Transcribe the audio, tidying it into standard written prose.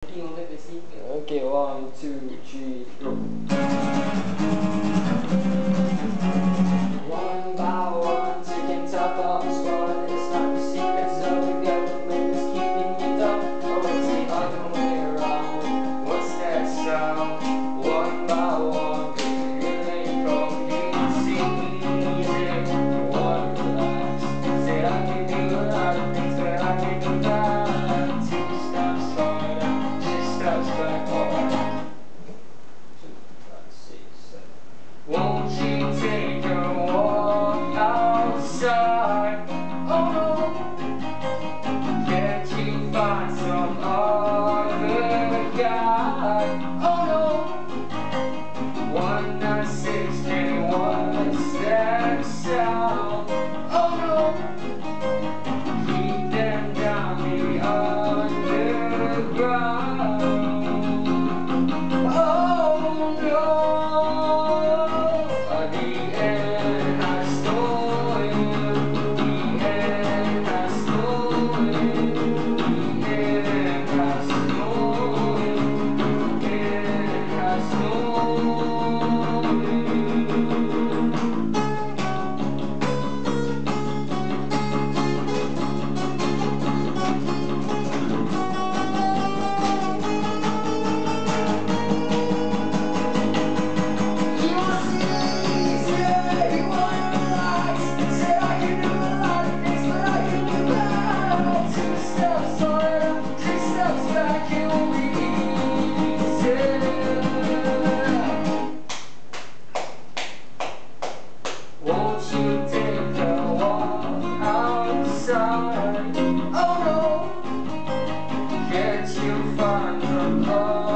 Okay, 1, 2, 3, go. One by one, taking top off the spot. It's not the secrets of the government that's keeping you dumb. Oh, it's the other way around. What's that sound? One by one, feeling cohesive. One relax. Said I can do a lot of things, but I can do that. 2 steps forward, 2 steps backward. 2, 5, 6, 7. Won't you take a walk outside? Oh no. Can't you find some other guy? Oh no. 196 and what's that sound? Oh no. Keep them down the underground. Oh no. The end has stolen. The end has stolen. The end has stolen. The end has stolen. Won't you take a walk outside? Oh no. Can't you find some